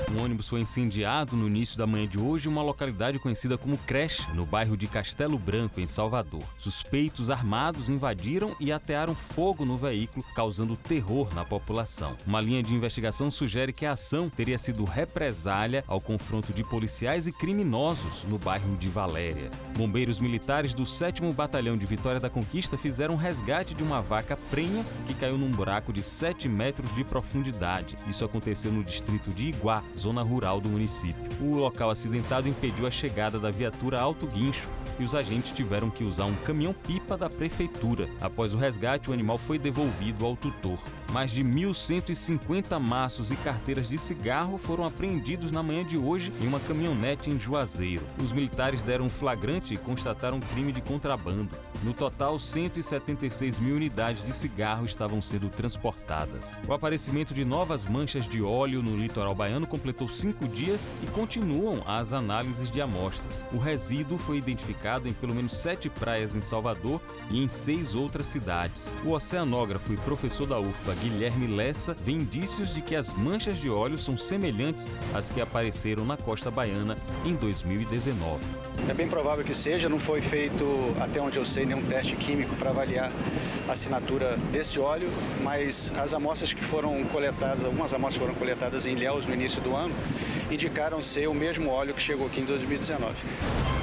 Um ônibus foi incendiado no início da manhã de hoje em uma localidade conhecida como Creche, no bairro de Castelo Branco, em Salvador. Suspeitos armados invadiram e atearam fogo no veículo, causando terror na população. Uma linha de investigação sugere que a ação teria sido represália ao confronto de policiais e criminosos no bairro de Valéria. Bombeiros militares do 7º Batalhão de Vitória da Conquista fizeram um resgate de uma vaca prenha que caiu num buraco de 7 metros de profundidade. Isso aconteceu no distrito de Iguá, zona rural do município. O local acidentado impediu a chegada da viatura Alto Guincho e os agentes tiveram que usar um caminhão-pipa da prefeitura. Após o resgate, o animal foi devolvido ao tutor. Mais de 1.150 maços e carteiras de cigarro foram apreendidos na manhã de hoje em uma caminhonete em Juazeiro. Os militares deram um flagrante e constataram um crime de contrabando. No total, 176 mil unidades de cigarro estavam sendo transportadas. O aparecimento de novas manchas de óleo no litoral baiano completou 5 dias e continuam as análises de amostras. O resíduo foi identificado em pelo menos 7 praias em Salvador e em 6 outras cidades. O oceanógrafo e professor da UFBA, Guilherme Lessa, vê indícios de que as manchas de óleo são semelhantes às que apareceram na costa baiana em 2019. É bem provável que seja, não foi feito, até onde eu sei, nenhum teste químico para avaliar a assinatura desse óleo, mas as amostras que foram coletadas, algumas amostras foram coletadas em Ilhéus no início do ano, indicaram ser o mesmo óleo que chegou aqui em 2019.